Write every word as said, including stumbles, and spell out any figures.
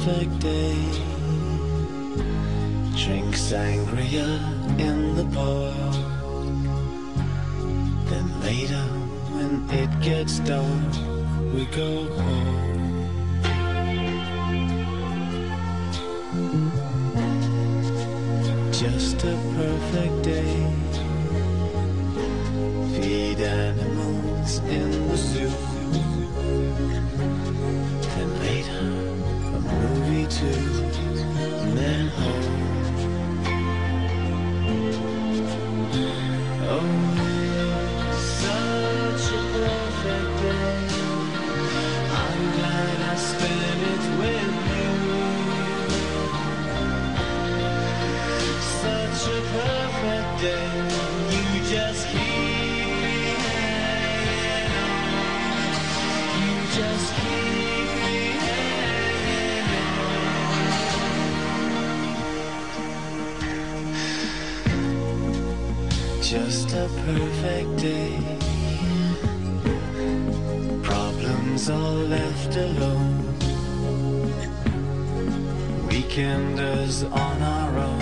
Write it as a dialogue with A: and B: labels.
A: perfect day. Drink sangria in the park. Then later, when it gets dark, we go home. Just a perfect day. Feed animals in the zoo. Then later, a movie too. And then home. Oh, such a perfect day. I'm glad I spent it with you. Such a perfect day. You just keep hanging on. You just keep hanging on. Just a perfect day. Problems all left alone. Weekenders on our own.